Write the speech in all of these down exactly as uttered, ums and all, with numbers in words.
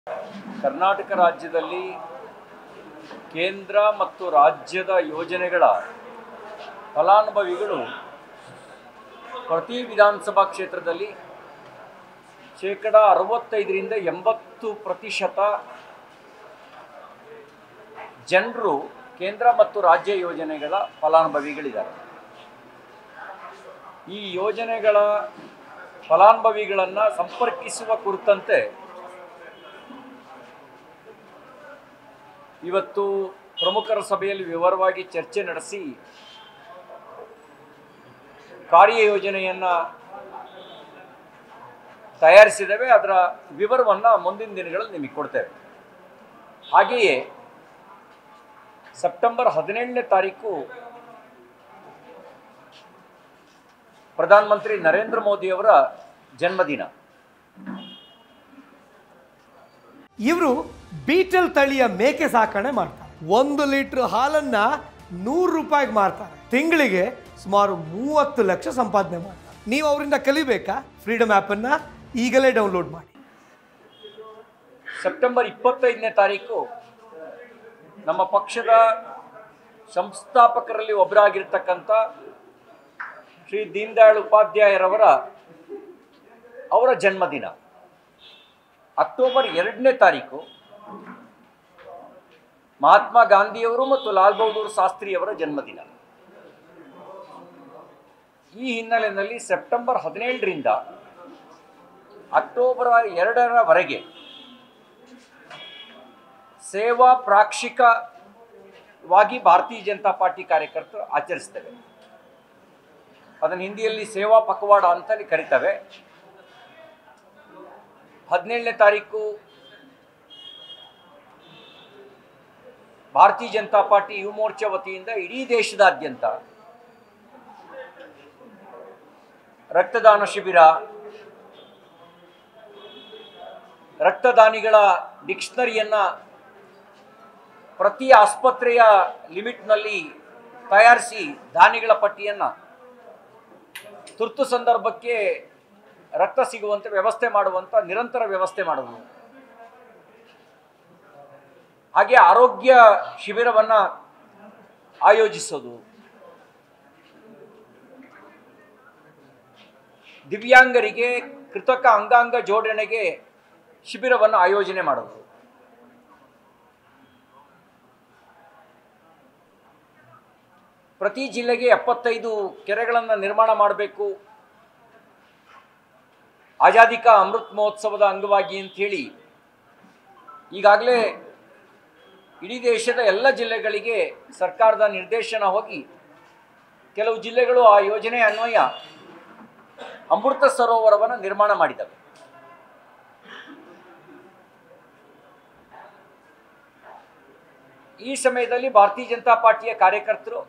ಕರ್ನಾಟಕ ರಾಜ್ಯದಲ್ಲಿ ಕೇಂದ್ರ ಮತ್ತು ರಾಜ್ಯದ ಯೋಜನೆಗಳ ಫಲಾನುಭವಿಗಳು ಪ್ರತಿ ವಿಧಾನಸಭಾ ಕ್ಷೇತ್ರದಲ್ಲಿ ಶೇಕಡ ಅರವತ್ತೈದರಿಂದ ಎಂಬತ್ತು ಪ್ರತಿಶತ ಜನರು ಕೇಂದ್ರ ಮತ್ತು ರಾಜ್ಯ ಯೋಜನೆಗಳ ಫಲಾನುಭವಿಗಳಿದ್ದಾರೆ. ಈ ಯೋಜನೆಗಳ ಫಲಾನುಭವಿಗಳನ್ನು ಸಂಪರ್ಕಿಸುವ ಕುರಿತಂತೆ ಇವತ್ತು ಪ್ರಮುಖರ ಸಭೆಯಲ್ಲಿ ವಿವರವಾಗಿ ಚರ್ಚೆ ನಡೆಸಿ ಕಾರ್ಯಯೋಜನೆಯನ್ನು ತಯಾರಿಸಿದ್ದೇವೆ. ಅದರ ವಿವರವನ್ನು ಮುಂದಿನ ದಿನಗಳಲ್ಲಿ ನಿಮಗೆ ಕೊಡ್ತೇವೆ. ಹಾಗೆಯೇ ಸೆಪ್ಟೆಂಬರ್ ಹದಿನೇಳನೇ ತಾರೀಕು ಪ್ರಧಾನಮಂತ್ರಿ ನರೇಂದ್ರ ಮೋದಿಯವರ ಜನ್ಮದಿನ. ಇವರು ಬೀಟಲ್ ತಳಿಯ ಮೇಕೆ ಸಾಕಣೆ ಮಾಡ್ತಾರೆ. ಒಂದು ಲೀಟರ್ ಹಾಲನ್ನ ನೂರು ರೂಪಾಯಿಗೆ ಮಾರ್ತಾರೆ. ತಿಂಗಳಿಗೆ ಸುಮಾರು ಮೂವತ್ತು ಲಕ್ಷ ಸಂಪಾದನೆ ಮಾಡ್ತಾರೆ. ನೀವು ಅವರಿಂದ ಕಲಿಬೇಕಾ? ಫ್ರೀಡಮ್ ಆ್ಯಪನ್ನ ಈಗಲೇ ಡೌನ್ಲೋಡ್ ಮಾಡಿ. ಸೆಪ್ಟೆಂಬರ್ ಇಪ್ಪತ್ತೈದನೇ ತಾರೀಕು ನಮ್ಮ ಪಕ್ಷದ ಸಂಸ್ಥಾಪಕರಲ್ಲಿ ಒಬ್ಬರಾಗಿರ್ತಕ್ಕಂಥ ಶ್ರೀ ದೀನ್ ದಯಾಳ್ ಉಪಾಧ್ಯಾಯರವರ ಅವರ ಜನ್ಮದಿನ. ಅಕ್ಟೋಬರ್ ಎರಡನೇ ತಾರೀಕು ಮಹಾತ್ಮ ಗಾಂಧಿಯವರು ಮತ್ತು ಲಾಲ್ ಬಹದ್ದೂರ್ ಶಾಸ್ತ್ರಿಯವರ ಜನ್ಮದಿನ. ಈ ಹಿನ್ನೆಲೆಯಲ್ಲಿ ಸೆಪ್ಟೆಂಬರ್ ಹದಿನೇಳರಿಂದ ಅಕ್ಟೋಬರ್ ಎರಡರವರೆಗೆ ಸೇವಾ ಪ್ರಾಕ್ಷಿಕವಾಗಿ ಭಾರತೀಯ ಜನತಾ ಪಾರ್ಟಿ ಕಾರ್ಯಕರ್ತರು ಆಚರಿಸ್ತೇವೆ. ಅದನ್ನು ಹಿಂದಿಯಲ್ಲಿ ಸೇವಾ ಪಖವಾಡ ಅಂತಲೇ ಕರೀತೇವೆ. ಹದಿನೇಳನೇ ತಾರೀಕು ಭಾರತೀಯ ಜನತಾ ಪಾರ್ಟಿ ಯುವ ಮೋರ್ಚಾ ವತಿಯಿಂದ ಇಡೀ ದೇಶದಾದ್ಯಂತ ರಕ್ತದಾನ ಶಿಬಿರ, ರಕ್ತದಾನಿಗಳ ಡಿಕ್ಷನರಿಯನ್ನು ಪ್ರತಿ ಆಸ್ಪತ್ರೆಯ ಲಿಮಿಟ್ನಲ್ಲಿ ತಯಾರಿಸಿ ದಾನಿಗಳ ಪಟ್ಟಿಯನ್ನು ತುರ್ತು ಸಂದರ್ಭಕ್ಕೆ ರಕ್ತ ಸಿಗುವಂತೆ ವ್ಯವಸ್ಥೆ ಮಾಡುವಂಥ ನಿರಂತರ ವ್ಯವಸ್ಥೆ ಮಾಡೋದು. ಹಾಗೆ ಆರೋಗ್ಯ ಶಿಬಿರವನ್ನು ಆಯೋಜಿಸೋದು, ದಿವ್ಯಾಂಗರಿಗೆ ಕೃತಕ ಅಂಗಾಂಗ ಜೋಡಣೆಗೆ ಶಿಬಿರವನ್ನು ಆಯೋಜನೆ ಮಾಡೋದು, ಪ್ರತಿ ಜಿಲ್ಲೆಗೆ ಎಪ್ಪತ್ತೈದು ಕೆರೆಗಳನ್ನು ನಿರ್ಮಾಣ ಮಾಡಬೇಕು, ಆಜಾದಿ ಕಾ ಅಮೃತ್ ಮಹೋತ್ಸವದ ಅಂಗವಾಗಿ ಅಂಥೇಳಿ ಈಗಾಗಲೇ ಇಡೀ ದೇಶದ ಎಲ್ಲ ಜಿಲ್ಲೆಗಳಿಗೆ ಸರ್ಕಾರದ ನಿರ್ದೇಶನ ಹೋಗಿ ಕೆಲವು ಜಿಲ್ಲೆಗಳು ಆ ಯೋಜನೆ ಅನ್ವಯ ಅಮೃತ ಸರೋವರವನ್ನು ನಿರ್ಮಾಣ ಮಾಡಿದವೆ. ಈ ಸಮಯದಲ್ಲಿ ಭಾರತೀಯ ಜನತಾ ಪಾರ್ಟಿಯ ಕಾರ್ಯಕರ್ತರು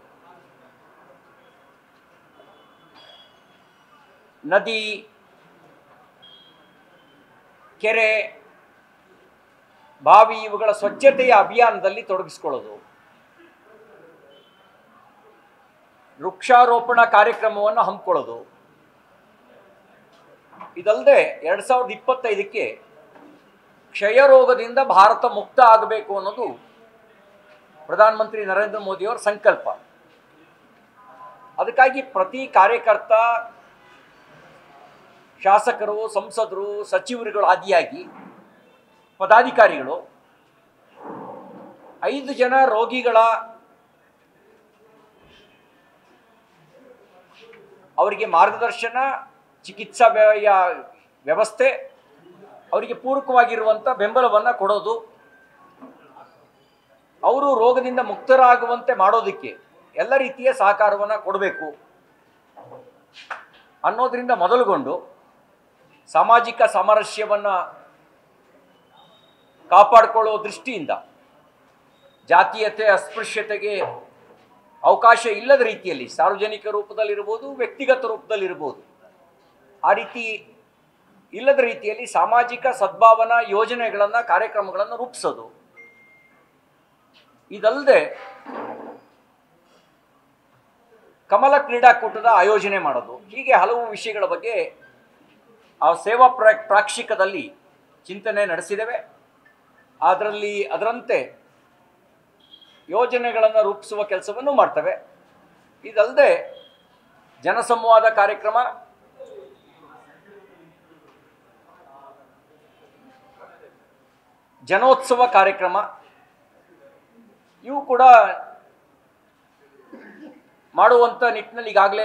ನದಿ, ಕೆರೆ, ಬಾವಿ ಇವುಗಳ ಸ್ವಚ್ಛತೆಯ ಅಭಿಯಾನದಲ್ಲಿ ತೊಡಗಿಸಿಕೊಳ್ಳೋದು, ವೃಕ್ಷಾರೋಪಣ ಕಾರ್ಯಕ್ರಮವನ್ನು ಹಮ್ಮಿಕೊಳ್ಳೋದು. ಇದಲ್ಲದೆ ಎರಡು ಸಾವಿರದ ಇಪ್ಪತ್ತೈದಕ್ಕೆ ಕ್ಷಯ ರೋಗದಿಂದ ಭಾರತ ಮುಕ್ತ ಆಗಬೇಕು ಅನ್ನೋದು ಪ್ರಧಾನಮಂತ್ರಿ ನರೇಂದ್ರ ಮೋದಿಯವರ ಸಂಕಲ್ಪ. ಅದಕ್ಕಾಗಿ ಪ್ರತಿ ಕಾರ್ಯಕರ್ತ, ಶಾಸಕರು, ಸಂಸದರು, ಸಚಿವರುಗಳು ಆದಿಯಾಗಿ ಪದಾಧಿಕಾರಿಗಳು ಐದು ಜನ ರೋಗಿಗಳ ಅವರಿಗೆ ಮಾರ್ಗದರ್ಶನ, ಚಿಕಿತ್ಸಾ ವ್ಯವಸ್ಥೆ, ಅವರಿಗೆ ಪೂರಕವಾಗಿರುವಂಥ ಬೆಂಬಲವನ್ನು ಕೊಡೋದು, ಅವರು ರೋಗದಿಂದ ಮುಕ್ತರಾಗುವಂತೆ ಮಾಡೋದಕ್ಕೆ ಎಲ್ಲ ರೀತಿಯ ಸಹಕಾರವನ್ನು ಕೊಡಬೇಕು ಅನ್ನೋದರಿಂದ ಮೊದಲುಗೊಂಡು ಸಾಮಾಜಿಕ ಸಾಮರಸ್ಯವನ್ನು ಕಾಪಾಡಿಕೊಳ್ಳುವ ದೃಷ್ಟಿಯಿಂದ ಜಾತೀಯತೆ, ಅಸ್ಪೃಶ್ಯತೆಗೆ ಅವಕಾಶ ಇಲ್ಲದ ರೀತಿಯಲ್ಲಿ ಸಾರ್ವಜನಿಕ ರೂಪದಲ್ಲಿರ್ಬೋದು, ವ್ಯಕ್ತಿಗತ ರೂಪದಲ್ಲಿರ್ಬೋದು, ಆ ರೀತಿ ಇಲ್ಲದ ರೀತಿಯಲ್ಲಿ ಸಾಮಾಜಿಕ ಸದ್ಭಾವನಾ ಯೋಜನೆಗಳನ್ನು, ಕಾರ್ಯಕ್ರಮಗಳನ್ನು ರೂಪಿಸೋದು. ಇದಲ್ಲದೆ ಕಮಲ ಕ್ರೀಡಾಕೂಟದ ಆಯೋಜನೆ ಮಾಡೋದು, ಹೀಗೆ ಹಲವು ವಿಷಯಗಳ ಬಗ್ಗೆ ಆ ಸೇವಾ ಪ್ರಾಕ್ಷಿಕದಲ್ಲಿ ಚಿಂತನೆ ನಡೆಸಿದ್ದೇವೆ. ಅದರಲ್ಲಿ ಅದರಂತೆ ಯೋಜನೆಗಳನ್ನು ರೂಪಿಸುವ ಕೆಲಸವನ್ನು ಮಾಡ್ತವೆ. ಇದಲ್ಲದೆ ಜನಸಂವಾದ ಕಾರ್ಯಕ್ರಮ, ಜನೋತ್ಸವ ಕಾರ್ಯಕ್ರಮ ಇವು ಕೂಡ ಮಾಡುವಂಥ ನಿಟ್ಟಿನಲ್ಲಿ ಈಗಾಗಲೇ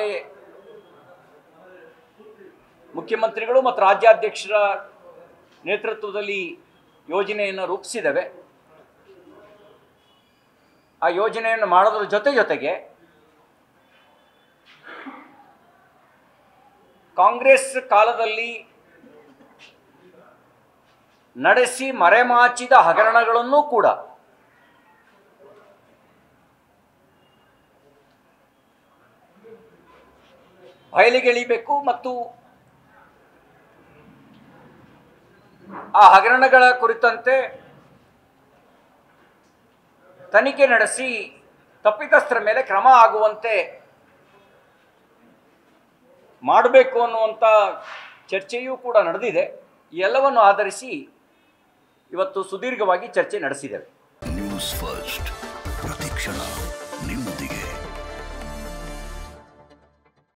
ಮುಖ್ಯಮಂತ್ರಿಗಳು ಮತ್ತು ರಾಜ್ಯಾಧ್ಯಕ್ಷರ ನೇತೃತ್ವದಲ್ಲಿ ಯೋಜನೆಯನ್ನು ರೂಪಿಸಿದ್ದೇವೆ. ಆ ಯೋಜನೆಯನ್ನು ಮಾಡೋದ್ರ ಜೊತೆ ಜೊತೆಗೆ ಕಾಂಗ್ರೆಸ್ ಕಾಲದಲ್ಲಿ ನಡೆಸಿ ಮರೆಮಾಚಿದ ಹಗರಣಗಳನ್ನು ಕೂಡ ಬಯಲಿಗೆಳಿಬೇಕು ಮತ್ತು ಆ ಹಗರಣಗಳ ಕುರಿತಂತೆ ತನಿಖೆ ನಡೆಸಿ ತಪ್ಪಿತಸ್ಥರ ಮೇಲೆ ಕ್ರಮ ಆಗುವಂತೆ ಮಾಡಬೇಕು ಅನ್ನುವಂಥ ಚರ್ಚೆಯೂ ಕೂಡ ನಡೆದಿದೆ. ಈ ಎಲ್ಲವನ್ನು ಆಧರಿಸಿ ಇವತ್ತು ಸುದೀರ್ಘವಾಗಿ ಚರ್ಚೆ ನಡೆಸಿದ್ದೇವೆ. ನ್ಯೂಸ್ ಫಸ್ಟ್ ಪ್ರತಿಕ್ಷಣ ನಿಮ್ಮೊಂದಿಗೆ.